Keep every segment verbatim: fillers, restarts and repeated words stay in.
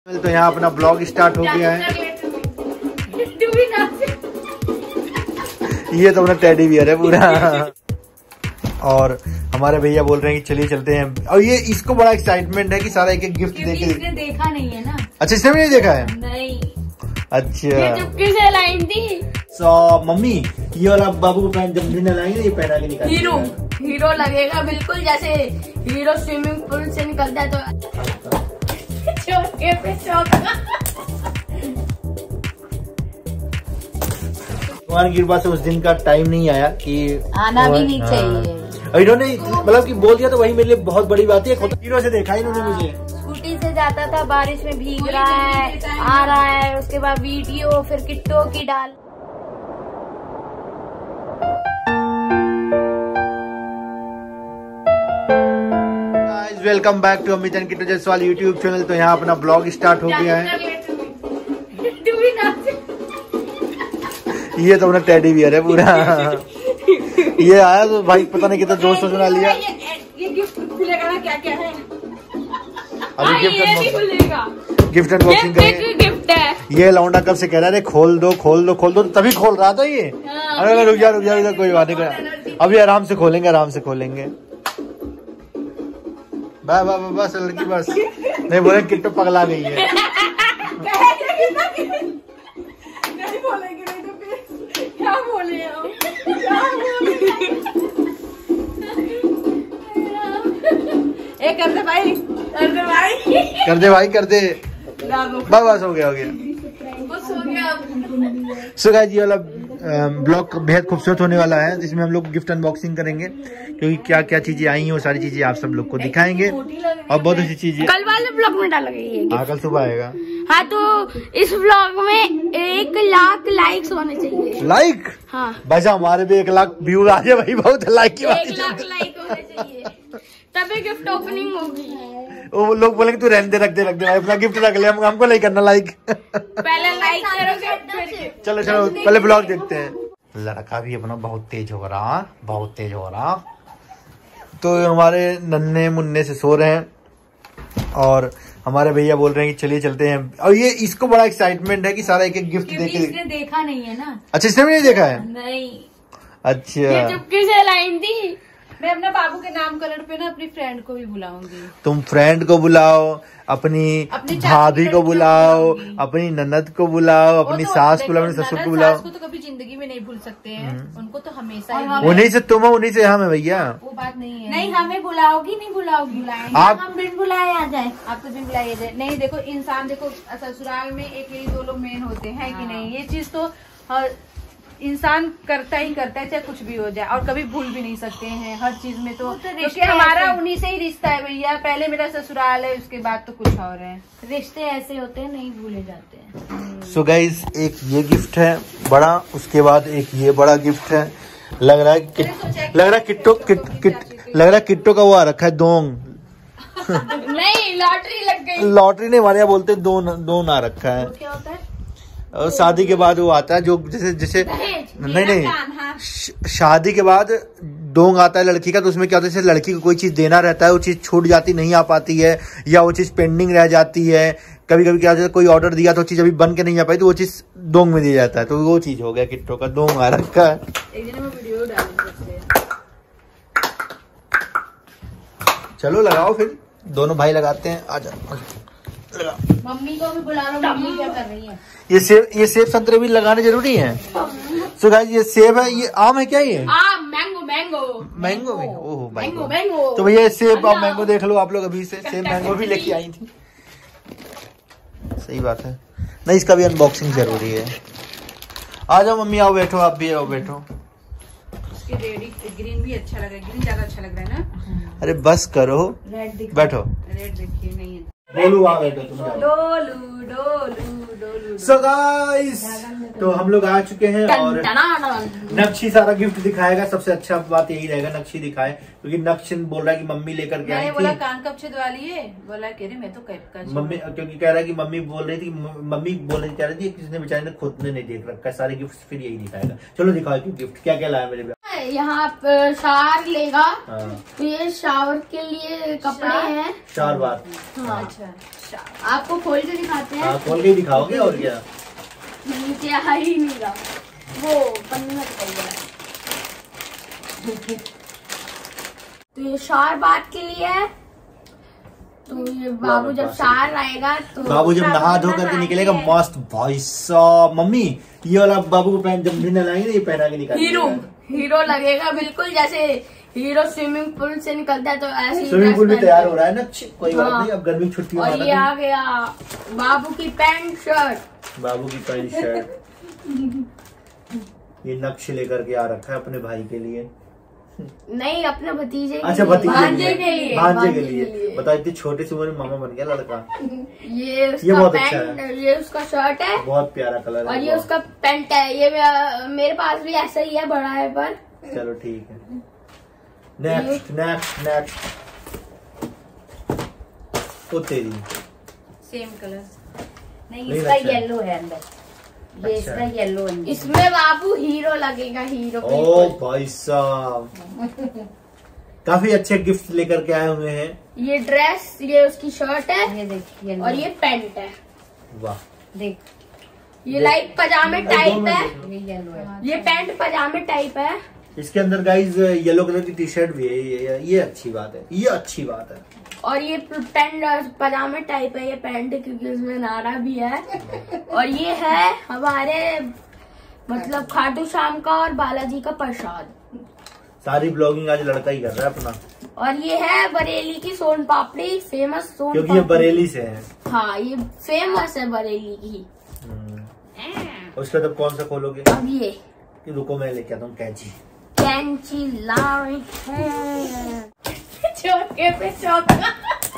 तो यहाँ अपना ब्लॉग स्टार्ट हो गया है। ये तो अपना टेडी बियर है पूरा। और हमारे भैया बोल रहे हैं कि चलिए चलते हैं। और ये इसको बड़ा एक्साइटमेंट है कि सारा एक एक गिफ्ट देके। इसने देखा नहीं है ना। अच्छा, इसने भी नहीं देखा है? नहीं। अच्छा, ये चुपके से लाइन थी। सो मम्मी, ये वाला बाबू को पहन जब दिन लाएंगे, ये पहना के निकाल। हीरो हीरो लगेगा बिल्कुल, जैसे हीरो स्विमिंग पूल से निकलता है तो चौके पे चौका। भगवान की कृपा से उस दिन का टाइम नहीं आया कि आना भी नहीं चाहिए। इन्होंने मतलब कि बोल दिया तो वही मेरे लिए बहुत बड़ी बात है। हीरो से देखा इन्होंने मुझे। स्कूटी से जाता था, बारिश में भीग रहा है, आ रहा है, उसके बाद वीडियो, फिर किट्टो की डाल। Welcome back to Amit and Kittu Jaiswal YouTube channel. तो यहाँ अपना ब्लॉग स्टार्ट हो गया है। ये तो अपना टेडी बियर है पूरा। ये आया तो भाई पता नहीं कितना जोश बना लिया। ये गिफ्ट खुलेगा ना, क्या क्या है अभी गिफ्ट गिफ्ट अनबॉक्सिंग करेंगे। गिफ्ट है ये लौंडा कब से कह रहा है खोल दो खोल दो खोल दो, तभी खोल रहा था ये। अरे रुक जा रुक जा रुक जा, कोई बात नहीं, अभी आराम से खोलेंगे आराम से खोलेंगे। बस बस बस लड़की बस नहीं बोले किट्टू पगला गई है। नहीं बोलेंगे, नहीं तो फिर क्या बोले हम? ए कर दे भाई, कर दे भाई, कर दे भाई कर दे। बस बस हो गया हो गया बस हो गया। सो गाइस, ये वाला ब्लॉग बेहद खूबसूरत होने वाला है, जिसमें हम लोग गिफ्ट अनबॉक्सिंग करेंगे, क्योंकि क्या क्या चीजें आई हैं वो सारी चीजें आप सब लोग को दिखाएंगे। और बहुत अच्छी चीजें कल वाले ब्लॉग में डाला गई है। कल सुबह आएगा। हाँ, तो इस ब्लॉग में एक लाख लाइक्स होने चाहिए। लाइक? हाँ भाई हमारे भी एक लाख व्यू आ जाए भाई, बहुत लाइक की बात। एक लाख लाइक होने चाहिए, तभी गिफ्ट ओपनिंग होगी। वो लोग बोलेंगे तू रहने दे, रख दे रख दे भाई, अपना गिफ्ट रख ले, हम हमको नहीं करना लाइक। पहले लाइक करोगे। चलो चलो पहले ब्लॉग देखते हैं। लड़का भी अपना बहुत तेज हो रहा, बहुत तेज हो रहा। तो हमारे नन्हे मुन्ने से सो रहे हैं और हमारे भैया बोल रहे हैं कि चलिए चलते हैं। और ये इसको बड़ा एक्साइटमेंट है कि सारा एक एक गिफ्ट देके। इसने देखा नहीं है ना। अच्छा, इसने भी नहीं देखा है? नहीं। अच्छा, ये चुपके से लाइन थी। मैं अपने बाबू के नाम कलर पे ना अपनी फ्रेंड को भी बुलाऊंगी। तुम फ्रेंड को बुलाओ, अपनी भाभी को बुलाओ, अपनी ननद को बुलाओ, अपनी सास को बुलाओ, अपने ससुर को बुलाओ। सास को तो कभी जिंदगी में नहीं भूल सकते हैं, उनको तो हमेशा ही। उन्हीं से तुम हो, उन्हीं से हम है भैया। वो बात नहीं है। नहीं, हमें बुलाओगी नहीं बुलाओगी? आप हम बिन बुलाए आ जाए। आप तो बिन बुलाए जाए। नहीं देखो, इंसान देखो ससुराल में एक ही दो लोग मेन होते हैं कि नहीं, ये चीज तो हर इंसान करता ही करता है, चाहे कुछ भी हो जाए, और कभी भूल भी नहीं सकते हैं हर चीज में। तो क्योंकि हमारा उन्हीं से ही रिश्ता है भैया, पहले मेरा ससुराल है, उसके बाद तो कुछ और है। रिश्ते ऐसे होते हैं, नहीं भूले जाते हैं। सो गाइस, एक ये गिफ्ट है बड़ा, उसके बाद एक ये बड़ा गिफ्ट है। लग रहा है कि, लग रहा है किट्टो किट किट लग रहा है किट्टो का वो आ रखा है दोंग। नहीं, लॉटरी लग गई। लॉटरी नहीं, हमारे यहाँ बोलते हैं दोन दोन आ रखा है। क्या होता है? और शादी के बाद वो आता है जो जैसे जैसे नहीं नहीं हाँ। शादी के बाद दोंग आता है लड़की का, तो उसमें क्या होता है, जैसे लड़की को कोई चीज देना रहता है, वो चीज छूट जाती नहीं आ पाती है, या वो चीज पेंडिंग रह जाती है। कभी कभी क्या होता है, कोई ऑर्डर दिया तो चीज अभी बन के नहीं आ पाई, तो वो चीज दोंग में दिया जाता है। तो वो चीज हो गया किट्टो का दोंग आ रखा है। एक दिन मैं वीडियो डालूंगी। चलो लगाओ फिर, दोनों भाई लगाते हैं। आ जाओ लगा। मम्मी को भी बुला लो, मम्मी क्या कर रही है? ये सेब ये सेब संतरे भी लगाने जरूरी है। सो गाइस, ये सेब है, ये आम है क्या? ये आम, मैंगो मैंगो मैंगो में, ओह मैंगो मैंगो। तो भैया सेब और मैंगो देख लो आप लोग, अभी से सेब मैंगो भी लेके आई थी। सही बात है, नहीं इसका भी अनबॉक्सिंग जरूरी है। आ जाओ मम्मी, आओ बैठो, आप भी आओ बैठो। रेड ग्रीन भी अच्छा लग रहा है, ग्रीन ज्यादा अच्छा लग रहा है ना। अरे बस करो, रेड बैठो। रेड देखिए, नहीं है। बोलू आ बैठो तुम। डोलू डोलू डोलू। सो गाइस, तो हम लोग आ चुके हैं और नक्शी सारा गिफ्ट दिखाएगा। सबसे अच्छा बात यही रहेगा, नक्शी दिखाए, क्योंकि नक्श बोल रहा है कि मम्मी लेकर के आई थी। बोला कान कब छेद वाली है, बोला कह रही मैं तो कब का मम्मी, क्योंकि कह रहा है कि मम्मी बोल रही थी, मम्मी बोल रही कह रही थी किसने बेचारे ने खुद ने नहीं देख रखा है सारे गिफ्ट, फिर यही दिखाएगा। चलो दिखाओ कि गिफ्ट क्या क्या लाया मेरे पे। यहाँ शावर लेगा। ये शावर के लिए कपड़े हैं। चार बार। हाँ, अच्छा अच्छा आपको खोल के दिखाते हैं। हाँ खोल के ही दिखाओगे और क्या। नीचे आ ही नहीं रहा, वो पन्नी में निकल गया। तो ये शार बात के लिए है। तो ये बाबू जब शार आएगा तो बाबू जब नहा धो करके निकलेगा मस्त भाई साहब। मम्मी ये वाला बाबू को पहन जब भी नहलाएंगे ये पहना के निकालेंगे। हीरो हीरो लगेगा बिल्कुल, जैसे हीरो स्विमिंग पूल से निकलता है तो ऐसे स्विमिंग पूल भी तैयार हो रहा है ना। कोई बात हाँ। नहीं, अब गर्मी की छुट्टी और ये आ गया बाबू की पैंट शर्ट। बाबू की पैंट शर्ट ये नक्श लेकर के आ रखा है अपने भाई के लिए। नहीं, अपने भतीजे के अच्छा लिए। भतीजे भांजे के लिए भांजे के लिए। बताओ इतनी छोटी सी उम्र में मामा बन गया लड़का। ये उसका ये बहुत पैंट अच्छा है। ये उसका शर्ट है, बहुत प्यारा कलर और है। ये उसका पैंट है। ये मे- मेरे पास भी ऐसा ही है, बड़ा है पर। चलो ठीक है। नेक्स्ट नेक्स्ट नेक्स्ट ओ तेरी सेम कलर नहीं नहीं इसका अच्छा है। येलो है अंदर, ये अच्छा इसका येलो है। इसमें बाबू हीरो लगेगा, हीरो ओ बिल्कुल। भाई साहब काफी अच्छे गिफ्ट लेकर के आए हुए हैं। ये ड्रेस, ये उसकी शर्ट है ये देखिए और ये पैंट है। वाह देख ये लाइक पजामे टाइप है। ये येलो है। ये पैंट पजामे टाइप है। इसके अंदर गाइज येलो कलर की टी शर्ट भी है। ये, ये अच्छी बात है, ये अच्छी बात है। और ये पैंट पजामे टाइप है, ये पैंट क्योंकि उसमें नारा भी है। और ये है हमारे मतलब खाटू श्याम का और बालाजी का प्रसाद। सारी ब्लॉगिंग आज लड़का ही कर रहा है अपना, और ये है बरेली की सोन पापड़ी, फेमस सोन क्योंकि ये पापड़ी। बरेली से है। हाँ, ये फेमस है बरेली की। उसके बाद कौन सा खोलोगे? अब ये कि रुको मैं लेके आता हूँ कैंची। कैंची लाई है चौके पे चौका।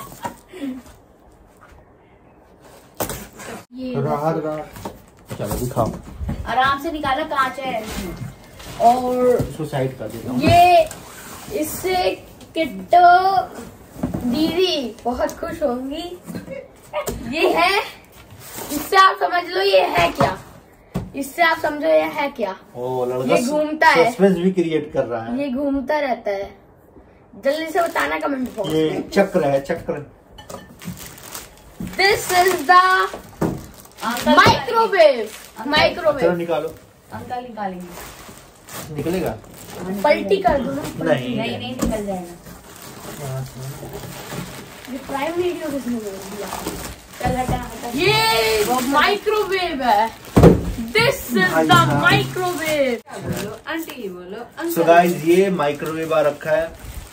ये राहत राहत चलो दिखाओ। आराम से निकाला, कांच है इसमें। और इसको साइड कर देता हूँ। ये इससे किट्टो दीदी बहुत खुश होंगी। ये है, इससे आप समझ लो ये है क्या, इससे आप समझो ये है क्या। ओ लड़का ये घूमता है। सस्पेंस भी क्रिएट कर रहा है। ये घूमता रहता है, जल्दी से बताना कमेंट बॉक्स ये में। चक्र है, चक्र। This is the microwave. चलो माइक्रोवेव निकालो। अंकल निकालेंगे। निकलेगा? पलटी कर दो ना। नहीं नहीं नहीं निकल जाएगा। ये प्राइम वीडियो किसने बोल दिया? चल हटा हटा। ये माइक्रोवेव है। This is the microwave. बोलो आंटी, बोलो अंकल। सो गाइस ये माइक्रोवेव आ रखा है।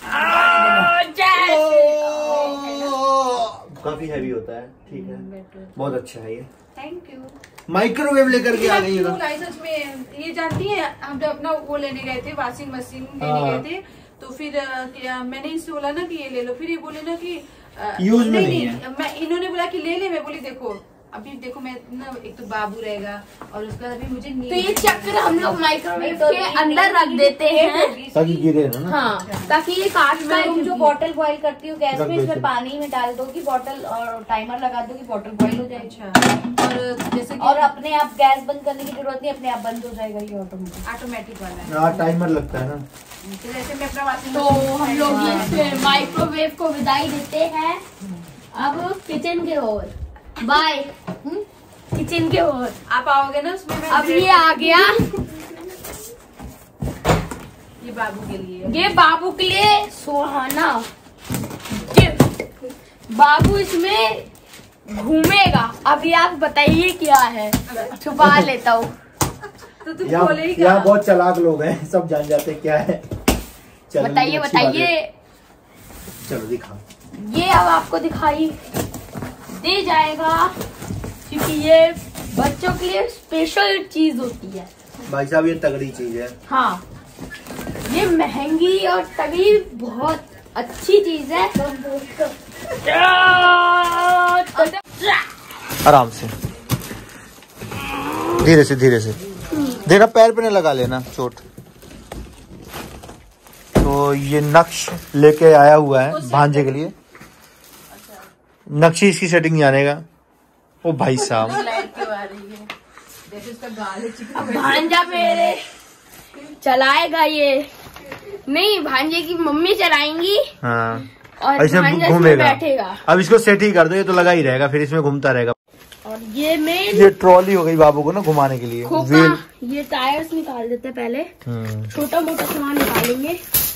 काफी हैवी होता है, ठीक है, बहुत अच्छा है ये। Thank you. माइक्रोवेव लेकर के आ गई है ना। गाइस सच में ये जानती है, हम जब अपना वो लेने गए थे, वॉशिंग मशीन लेने हाँ। गए थे, तो फिर अ, क्या मैंने इससे बोला ना कि ये ले लो, फिर ये बोले ना कि अ, यूज में नहीं नहीं, मैं इन्होंने बोला कि ले ले, मैं बोली देखो अभी देखो मैं ना एक तो बाबू रहेगा और उसका अभी मुझे नींद तो ये चक्र हम लोग माइक्रोवेव तो के अंदर रख देते हैं। ताकि गिरे ना। हाँ, ताकि ये काट मैं में जो बॉटल बॉईल करती हूँ गैस रख में, देती इसमें हूँ। पानी में डाल दोगी बॉटल और टाइमर लगा दोगी, बॉटल बॉईल हो जाएगी। अच्छा, और जैसे कि और अपने आप गैस बंद करने की जरूरत नहीं, अपने आप बंद हो जाएगा ये ऑटोमेटिक। ऑटोमेटिक वाला है। हाँ टाइमर लगता है ना। तो जैसे मैं अपना वॉशिंग तो हम लोग ये माइक्रोवेव को विदाई देते हैं। अब किचन के ओर बाय। किचन के ओर आप आओगे ना उसमें मैं अब ये आ गया, ये बाबू के लिए। ये बाबू के लिए सुहाना गिफ्ट। बाबू इसमें घूमेगा। अभी आप बताइए क्या है, छुपा लेता हूँ। तो तुम यहाँ बोले ही यहाँ क्या? बहुत चालाक लोग हैं, सब जान जाते हैं क्या है। चलो, बताइए अच्छी बात है। बताइए। चलो दिखा। ये अब आपको दिखाई दे जाएगा क्योंकि ये बच्चों के लिए स्पेशल चीज होती है। भाई साहब ये तगड़ी चीज है। हाँ, ये महंगी और तगड़ी बहुत अच्छी चीज है। आराम से, धीरे से धीरे से देखना, पैर पे नहीं लगा लेना चोट। तो ये नक्श लेके आया हुआ है भांजे के लिए। नक्शी इसकी सेटिंग जाने का। ओ भाई साहब, जैसे उसका गाल है चिकन। भांजा मेरे चलाएगा ये नहीं, भांजे की मम्मी चलाएंगी। हाँ और इसमें घूमेगा। बैठेगा। अब इसको सेट ही कर दो, ये तो लगा ही रहेगा, फिर इसमें घूमता रहेगा। और ये मेन ये ट्रॉली हो गई बाबू को ना घुमाने के लिए। खोखा, ये टायर्स निकाल देते हैं पहले, छोटा मोटा सामान निकालेंगे।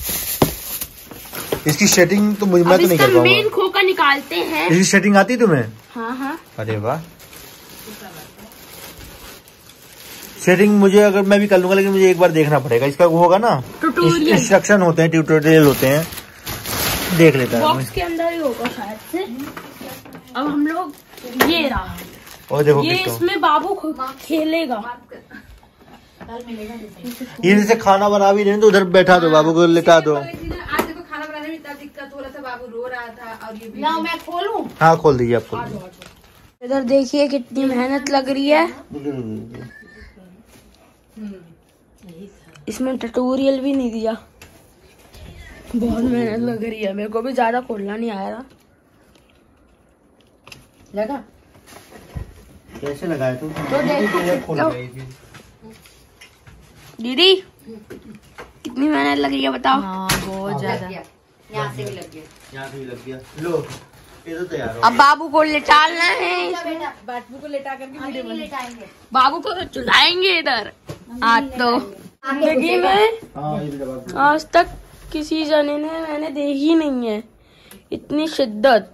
इसकी सेटिंग तो मुझे मैं तो नहीं कर पाऊंगा। मेन खोखा निकालते हैं। इसकी सेटिंग आती तुम्हें? हाँ हाँ। अरे वाह, सेटिंग मुझे अगर मैं भी कर लूंगा, लेकिन मुझे एक बार देखना पड़ेगा। इसका वो होगा ना, इंस्ट्रक्शन होते हैं, ट्यूटोरियल होते हैं, देख लेता है। बॉक्स के अंदर ही होगा शायद से। अब हम लोग ये रहा, और देखो ये इसमें बाबू खेलेगा। ये जैसे खाना बना भी नहीं तो उधर बैठा दो, बाबू को लेटा दो। आज देखो खाना बनाने में इतना दिक्कत हो रहा था, बाबू रो रहा था। और ये ना मैं खोलूं? हाँ खोल दीजिए आप, खोल दीजिए। इधर देखिए कितनी मेहनत लग रही है। इसमें ट्यूटोरियल भी नहीं दिया, बहुत मेहनत लग रही है। मेरे को भी ज्यादा खोलना नहीं आया था। लगा? कैसे लगाया तू? तो देखो दीदी कितनी मेहनत लग रही है बताओ। हाँ बहुत ज्यादा। यहाँ से भी लग गया, यहाँ से भी लग गया। लो ये तो तैयार हो। अब बाबू को लेटालना है, बाबू को लेटा करके वीडियो बना। लेटाएंगे। बाबू को चुलाएंगे इधर। आज तो जिंदगी में आज तक किसी जने ने मैंने देखी नहीं है इतनी शिद्दत।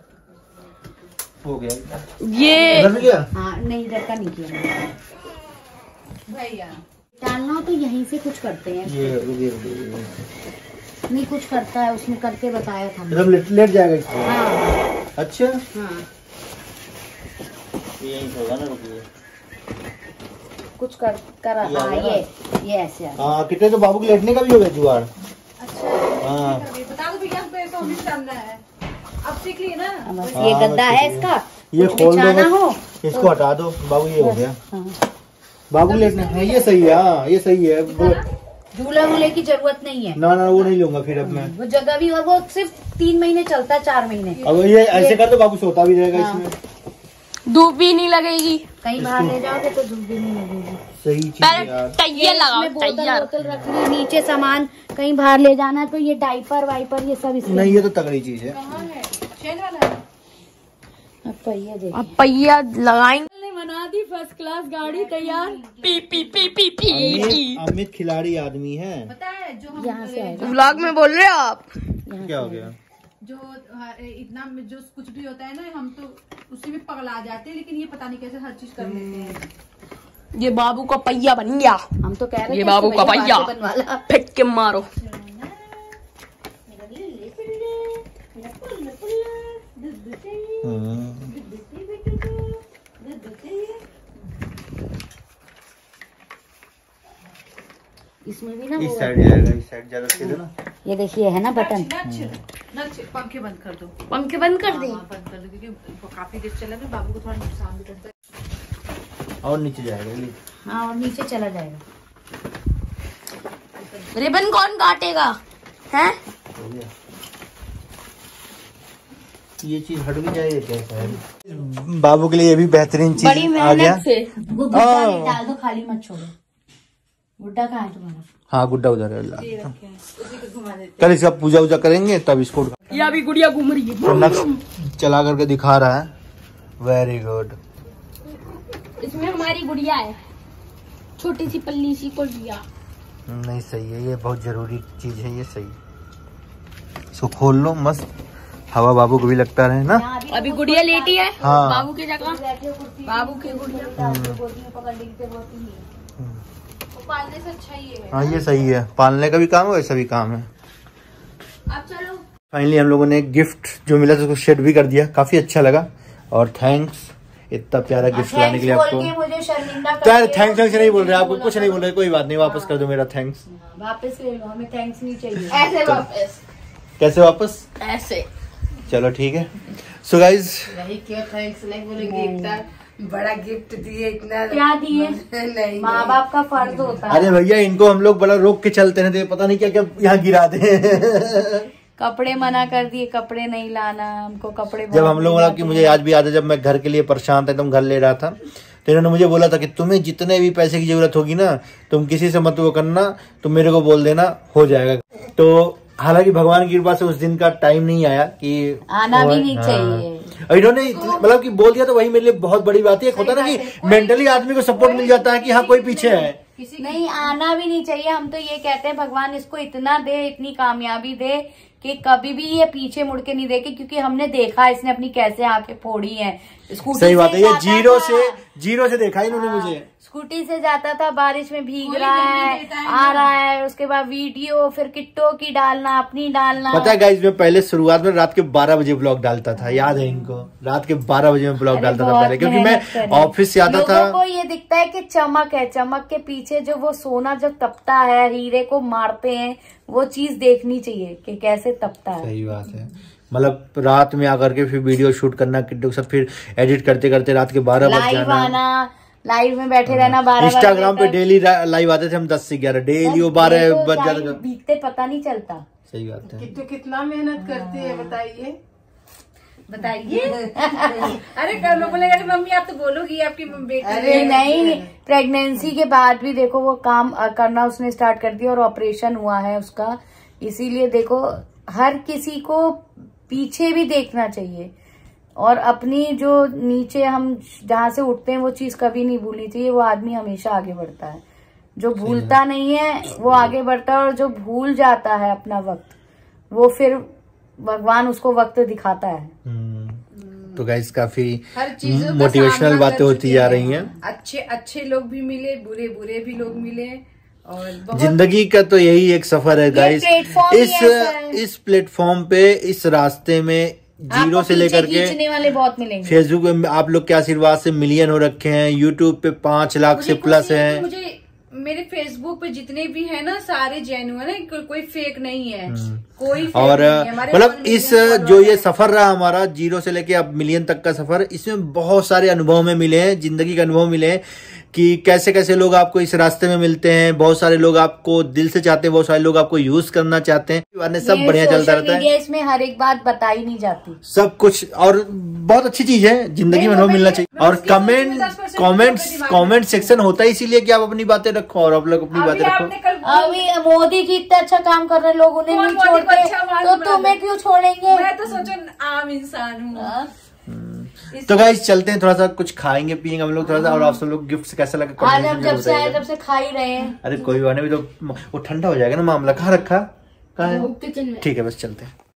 हो गया ये इधर भी गया? हाँ नहीं, इधर का नहीं किया भैया। डालना हो तो यहीं से कुछ करते हैं। ये रुकिए रुकिए, नहीं कुछ करता है उसमें, करके बताया था। एकदम लेट लेट जाएगा इसमें। हाँ अच्छा हाँ, यही होगा ना, रुकिए। कुछ कर कर ये हाँ, आएगा ये ये ऐसे आ। हाँ कितने तो बाबू के लेटने का भी हो गया जुगाड़। हाँ बता दो भैया, हमको ऐसा नहीं करना है। अब सीख लिए ना। बस हाँ, ये गद्दा बस है ठीक इसका, ये कुछ खोल दो बिछाना बस। हो इसको हटा दो बाबू, ये हो गया। हाँ। बाबू लेटने, हाँ ये सही है, हाँ ये सही है। झूला वूले की जरूरत नहीं है। ना ना वो नहीं लूंगा फिर अब मैं। वो जगह भी, और वो सिर्फ तीन महीने चलता है, चार महीने। अब ये ऐसे कर दो, बाबू सोता भी रहेगा हाँ। इसमें। धूप भी नहीं लगेगी। कहीं बाहर ले जाओगे तो धूप भी नहीं लगेगी। सही चीज है पहले यार। तैयार लगाओ, इसमें बोतल तैयार। बोतल रखनी, नीचे सामान कहीं बाहर ले जाना है तो ये डाइपर वाइपर ये सब इसमें। नहीं ये तो तगड़ी चीज है। कहाँ है? चेन वाला है। अब पहिया देखिए। अब पहिया लगाएंगे। बना दी फर्स्ट क्लास गाड़ी तैयार। P P P P P Amit, Amit खिलाड़ी आदमी है। पता है जो हम यहाँ से आएगा। व्लॉग में बोल रहे हो आप? क्या हो गया? जो हाँ, इतना में जो कुछ भी होता है ना, हम तो उसी में पगला जाते हैं, लेकिन ये पता नहीं कैसे हर चीज कर लेते हैं। ये बाबू का पहिया बन गया। हम तो कह रहे ये थे बाबू इसको का भैया पहिया बाजू बनवाला। फेंक के मारो। इसमें भी ना इस वो साइड जाएगा, इस साइड ज्यादा सीधे ना। ये देखिए है ना बटन। नक्श नक्श पंखे बंद कर दो। पंखे बंद कर दी। हाँ, बंद कर दो, क्योंकि काफी देर चला ना, बाबू को थोड़ा नुकसान भी करता है। और नीचे जाएगा ये। हाँ और नीचे चला जाएगा। रिबन कौन काटेगा? हैं? हो गया। ये चीज हट भी जाए कैसा है। बाबू के लिए ये भी बेहतरीन चीज बड़ी आ गया। मेहनत से। वो गुड्डा भी डाल दो, खाली मत छोड़ो। गुड्डा कहाँ है तुम्हारा? हाँ गुड्डा उधर है। कल इसका पूजा वूजा करेंगे तब इसको। ये अभी गुड़िया घूम रही है। तो नक्श चला करके दिखा रहा है। Very good. इसमें हमारी गुड़िया है, छोटी सी पल्ली सी गुड़िया। नहीं सही है, ये बहुत जरूरी चीज है, ये सही। इसको खोल लो, मस्त हवा बाबू को भी लगता रहे ना। अभी गुड़िया लेटी है हाँ। बाबू की जगह। बाबू की गुड़िया पालने से अच्छा ही है। हाँ ये सही है, पालने का भी काम है वैसा भी काम है। अब चलो फाइनली हम लोगों ने गिफ्ट जो मिला था उसको शेयर भी कर दिया, काफी अच्छा लगा। और थैंक्स इतना प्यारा गिफ्ट लाने के लिए आपको। मुझे शर्मिंदा तो यार थैंक्स थैंक्स नहीं बोल रहे, आपको कुछ नहीं बोल रहे, कोई बात नहीं, वापस कर दो मेरा थैंक्स। वापस ले लो, हमें थैंक्स नहीं चाहिए। ऐसे वापस, कैसे वापस? ऐसे। चलो ठीक है। सो गाइज नहीं क्यों थैंक्स नहीं बोलेंगे, इतना बड़ा गिफ्ट दिए, इतना क्या दिए? नहीं माँ बाप का फर्ज होता है। अरे भैया इनको हम लोग बड़ा रोक के चलते हैं, तो ये पता नहीं क्या क्या यहाँ गिरा दे। कपड़े मना कर दिए, कपड़े नहीं लाना हमको, कपड़े जब हम लोग की मुझे आज भी याद है, जब मैं घर के लिए परेशान था, एकदम घर ले रहा था, तो इन्होंने मुझे बोला था कि तुम्हें जितने भी पैसे की जरूरत होगी ना, तुम किसी से मत वो करना, तुम मेरे को बोल देना, हो जाएगा। तो हालांकि भगवान की कृपा से उस दिन का टाइम नहीं आया कि आना भी नहीं हाँ। चाहिए। और इन्होंने मतलब कि बोल दिया तो वही मेरे लिए बहुत बड़ी बात है। एक होता ना कि मेंटली आदमी को सपोर्ट मिल जाता है कि हाँ कोई पीछे है। नहीं, आना भी नहीं चाहिए। हम तो ये कहते हैं भगवान इसको इतना दे, इतनी कामयाबी दे कि कभी भी ये पीछे मुड़ के नहीं देखे, क्योंकि हमने देखा इसने अपनी कैसे आंखें फोड़ी हैं। स्कूटी सही बात है, ये जाता जीरो था। से जीरो से देखा इन्होंने मुझे। स्कूटी से जाता था, बारिश में भीग रहा है, आ रहा है, उसके बाद वीडियो, फिर किट्टो की डालना, अपनी डालना। पता है गाइस, मैं पहले शुरुआत में रात के बारह बजे ब्लॉग डालता था, याद है इनको? रात के बारह बजे में ब्लॉग डालता था पहले, क्योंकि मैं ऑफिस से आता था। लोगों को ये दिखता है कि चमक है, चमक के पीछे जो वो सोना जब तपता है, हीरे को मारते हैं, वो चीज देखनी चाहिए कि कैसे तपता है। सही बात है। मतलब रात में आकर के फिर वीडियो शूट करना किट्टू के साथ, फिर एडिट करते करते रात के बारह बज जाना, आना, लाइव में बैठे रहना बारह। इंस्टाग्राम पे डेली लाइव आते थे हम दस से ग्यारह, डेली वो बारह बज जाता। बीतते पता नहीं चलता। सही बात है। किट्टू कितना मेहनत करती है बताइए बताइए। अरे कर लो, बोलेगा मम्मी आप तो बोलोगी आपकी बेटी। अरे नहीं, प्रेगनेंसी के बाद भी देखो वो काम करना उसने स्टार्ट कर दिया, और ऑपरेशन हुआ है उसका। इसीलिए देखो हर किसी को पीछे भी देखना चाहिए, और अपनी जो नीचे हम जहाँ से उठते हैं वो चीज कभी नहीं भूलनी चाहिए। वो आदमी हमेशा आगे बढ़ता है, जो भूलता नहीं है वो आगे बढ़ता है, और जो भूल जाता है अपना वक्त, वो फिर भगवान उसको वक्त दिखाता है। तो गाइस काफी हर चीजों मोटिवेशनल बातें होती जा रही हैं। अच्छे अच्छे लोग भी मिले, बुरे बुरे भी लोग मिले, और जिंदगी का तो यही एक सफर है गाइस। इस इस प्लेटफॉर्म पे, इस रास्ते में जीरो से लेकर के खींचने वाले बहुत मिलेंगे। फेसबुक पे आप लोग के आशीर्वाद से मिलियन हो रखे हैं, यूट्यूब पे पांच लाख से प्लस हैं। मुझे मेरे फेसबुक पे जितने भी है ना सारे जेन्युइन है, को, कोई फेक नहीं है, कोई फेक और मतलब इस जो ये है। सफर रहा हमारा जीरो से लेके अब मिलियन तक का सफर, इसमें बहुत सारे अनुभव में मिले हैं, जिंदगी के अनुभव मिले हैं कि कैसे कैसे लोग आपको इस रास्ते में मिलते हैं। बहुत सारे लोग आपको दिल से चाहते हैं, बहुत सारे लोग आपको यूज करना चाहते हैं, सब बढ़िया चलता रहता है। इसमें हर एक बात बताई नहीं जाती, सब कुछ, और बहुत अच्छी चीज है, जिंदगी में अनुभव मिलना चाहिए। और कमेंट कमेंट्स कमेंट सेक्शन होता है इसीलिए कि आप अपनी बातें रखो और आप लोग अपनी बातें रखो। अभी मोदी जी इतना अच्छा काम कर रहे, लोग उन्हें नहीं छोड़ते, तो तुम्हें क्यों छोड़ेंगे? मैं तो सोचो आम इंसान हूँ। तो गाइस चलते हैं, थोड़ा सा कुछ खाएंगे पियेंगे हम लोग थोड़ा सा, और आप सब लोग गिफ्ट कैसा लगा आज हम जब से आए तब से खा ही रहे हैं। अरे कोई बात नहीं, तो वो ठंडा हो जाएगा ना मामला। कहाँ रखा? कहाँ है? ठीक है, बस चलते हैं।